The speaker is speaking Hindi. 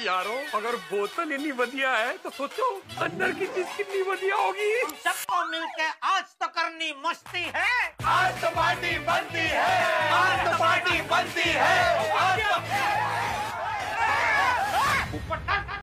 यारो अगर बोतल इतनी बढ़िया है तो सोचो अंदर की चीज कितनी बढ़िया होगी। हम सबको मिलके आज तो करनी मस्ती है, आज तो पार्टी बनती है, आज तो पार्टी बनती है।